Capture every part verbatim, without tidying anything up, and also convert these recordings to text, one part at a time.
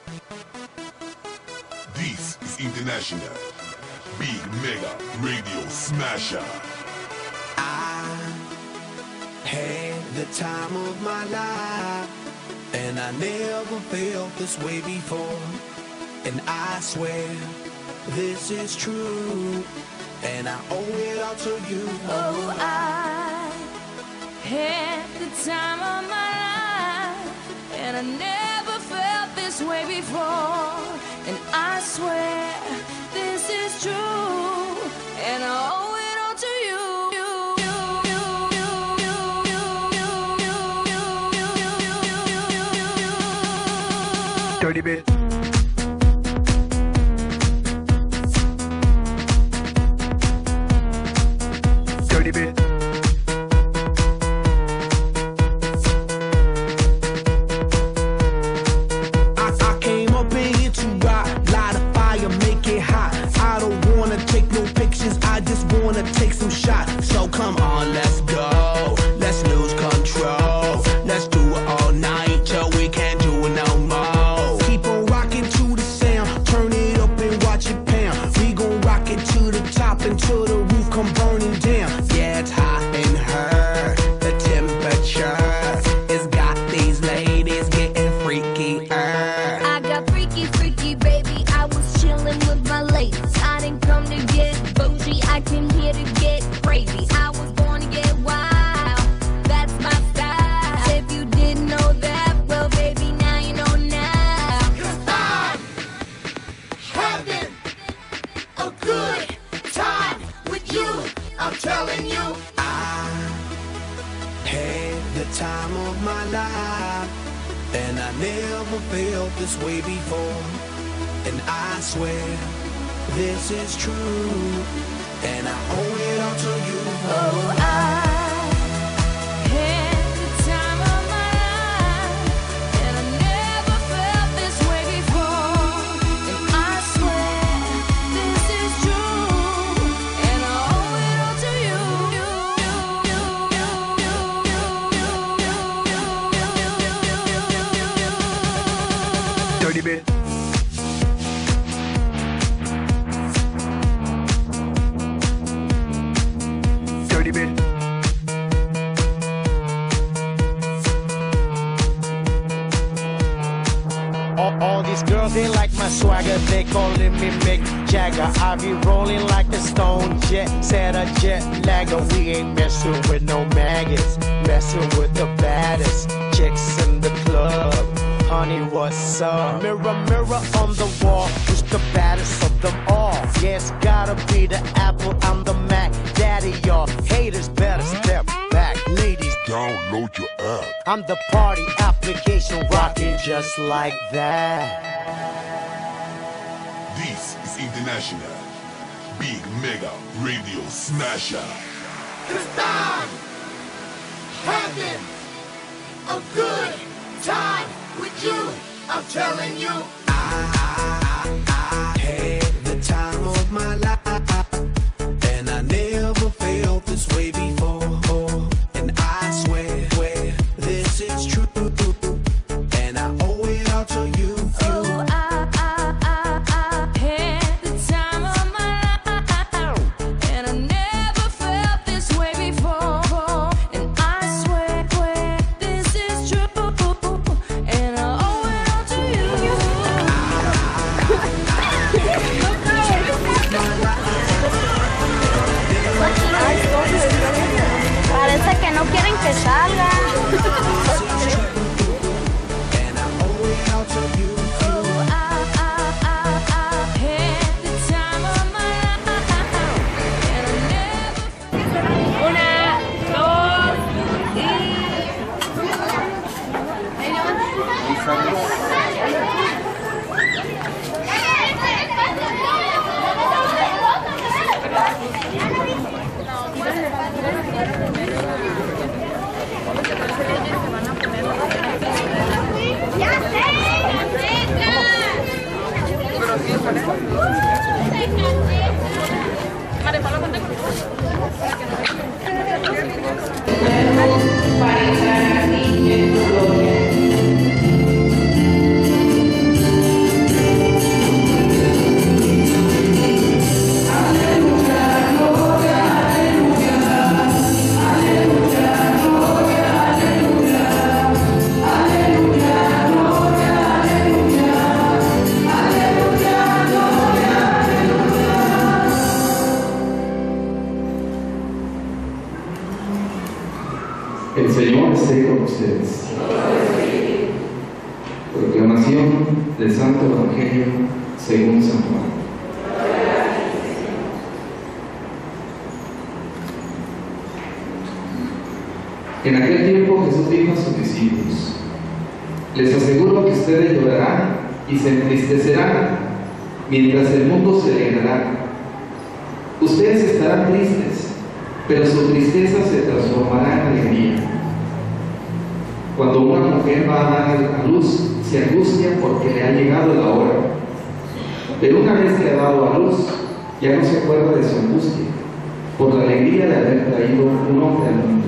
This is International Big Mega Radio Smasher. I had the time of my life, and I never felt this way before. And I swear this is true, and I owe it all to you. Oh, I had the time of my life, and I never felt this way before. And I swear this is true, and I owe it all to you. Dirty bit. Dirty bit. I, I came up in here to rock, light a fire, make it hot. I don't wanna take no pictures, I just wanna take some shots. So come on, let's go, let's lose control. Let's do it all night till we can't do it no more. Keep on rocking to the sound, turn it up and watch it pound. We gon' rock it to the top until the roof come burning down. Yeah, it's hot in her, the temperature has got these ladies getting freaky. I got freaky, freaky, baby. I was chillin' with my ladies. I didn't come to get bougie, I came here to get crazy. I was born to get wild, that's my style. If you didn't know that, well, baby, now you know now. 'Cause I'm having a good time with you, I'm telling you. I had the time of my life, and I never felt this way before. And I swear this is true, and I owe it all to you. Oh, I had the time of my life, and I never felt this way before. And I swear this is true, and I owe it all to you. Dirty bit. Dirty bit. All, all these girls, they like my swagger, they calling me Mick Jagger. I be rolling like a stone jet, set a jet lagger. We ain't messing with no maggots, messing with the baddest chicks in the club. Honey, what's up? Mirror, mirror on the wall, who's the baddest of them all? Yeah, it's gotta be the Apple, I'm the Mac. Daddy, y'all haters better step back. Ladies, Download your app. I'm the party application rocking just like that. This is International Big Mega Radio Smasher. 'Cause I'm having a good time with you, I'm telling you. I had the time of my life, and I never felt this way before. And I swear, swear this is true, and I owe it all to you. Oh, I, I, I, I had the time of my life, and I never felt this way before. And I swear, swear this is true, and I owe it all to you. del Santo Evangelio según San Juan. En aquel tiempo Jesús dijo a sus discípulos: les aseguro que ustedes llorarán y se entristecerán, mientras el mundo se alegrará. Ustedes estarán tristes, pero su tristeza se transformará en alegría. Cuando una mujer va a dar a luz, se angustia porque le ha llegado la hora. Pero una vez que ha dado a luz, ya no se acuerda de su angustia, por la alegría de haber traído un hombre al mundo.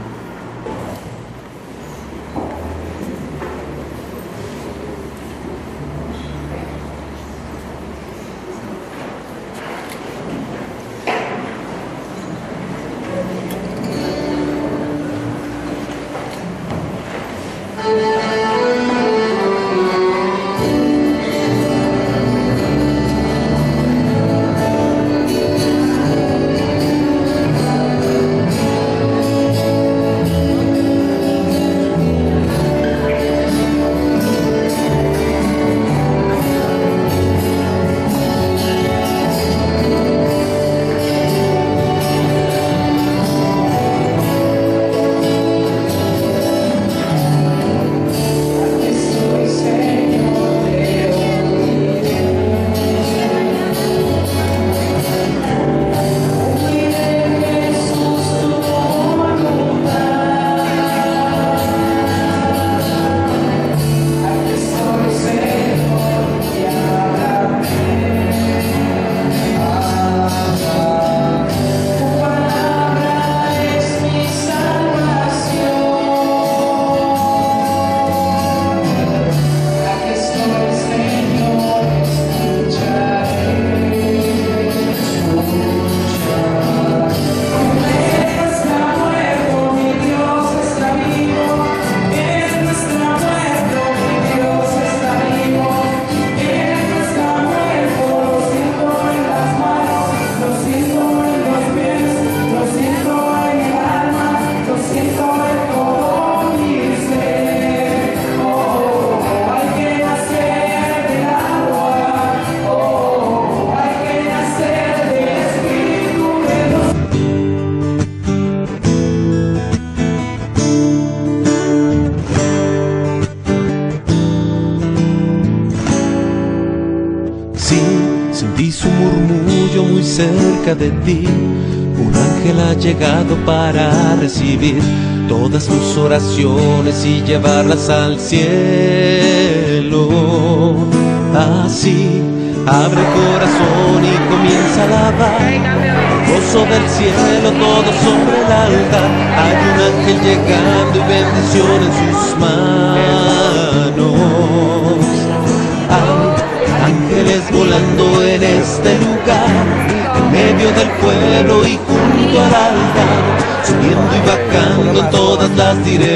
Cerca de ti, un ángel ha llegado para recibir todas tus oraciones y llevarlas al cielo. Así, abre el corazón y comienza a alabar el gozo del cielo, todo sobre el altar. Hay un ángel llegando y bendición en sus manos. Hay ángeles volando en este lugar, en medio del pueblo y junto al altar, subiendo y bajando en todas las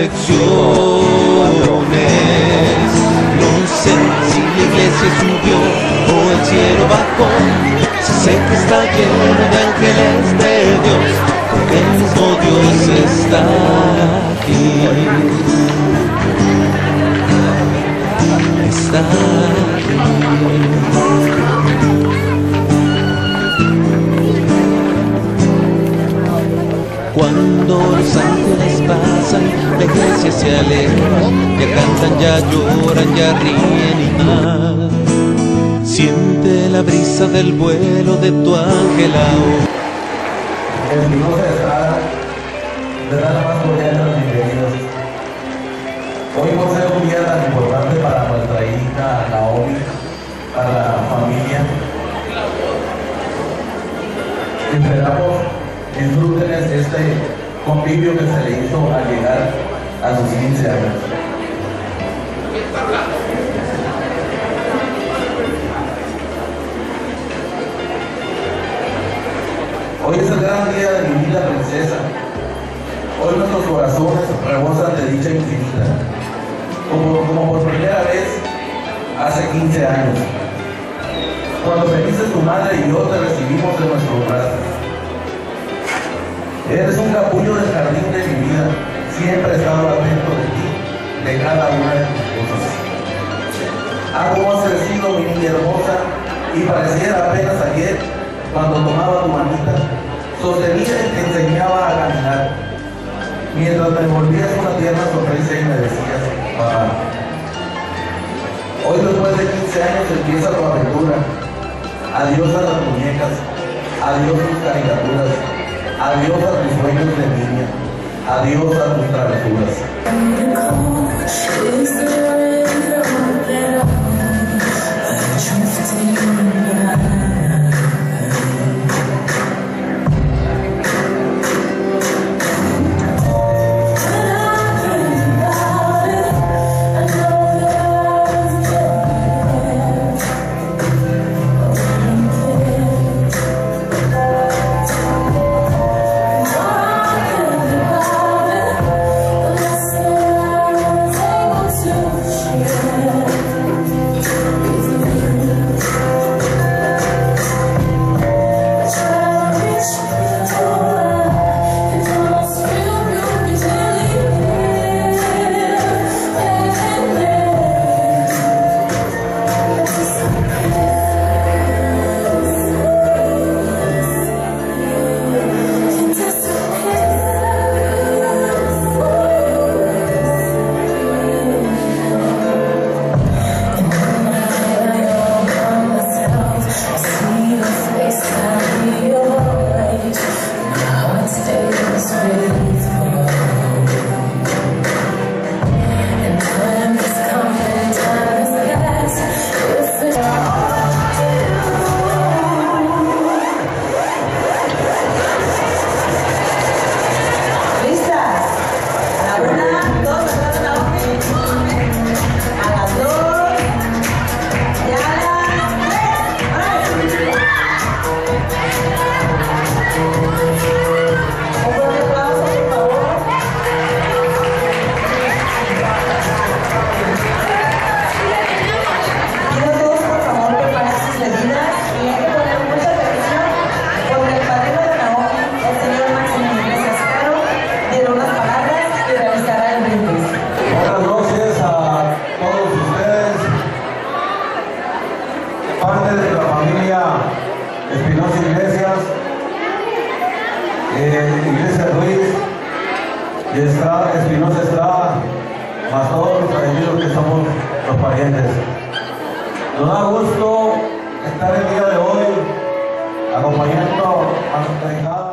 direcciones. No sé si la iglesia subió o el cielo bajó, si sé que está lleno de ángeles de Dios, porque el mismo Dios está aquí. Está aquí. Cuando los ángeles pasan, la iglesia se alegra, ya cantan, ya lloran, ya ríen y mal. Siente la brisa del vuelo de tu ángel ahora. El Dios de Estrada, de nada más cordiales los bienvenidos. Hoy por ser un día tan importante para nuestra hija Naomi, para la familia, esperamos disfruten este convivio que se le hizo al llegar a sus quince años. Hoy es el gran día de mi vida princesa. Hoy nuestros corazones rebosan de dicha infinita, como, como por primera vez hace quince años, cuando felices tu madre y yo te recibimos en nuestros brazos. Eres un capullo del jardín de mi vida, siempre he estado atento de ti, de cada una de tus cosas. Ah, cómo has crecido, mi niña hermosa, y pareciera apenas ayer, cuando tomaba tu manita, sostenía y te enseñaba a caminar, mientras me envolvías una tierna sonrisa y me decías, papá. Hoy, después de quince años, empieza tu aventura. Adiós a las muñecas, adiós a tus caricaturas, adiós a tus sueños de niña, adiós a tus travesuras. Parte de la familia Espinosa Iglesias, eh, Iglesia Ruiz, y Estrada, Espinosa Estrada, más todos los amigos que somos los parientes. Nos da gusto estar el día de hoy acompañando a nuestra hija.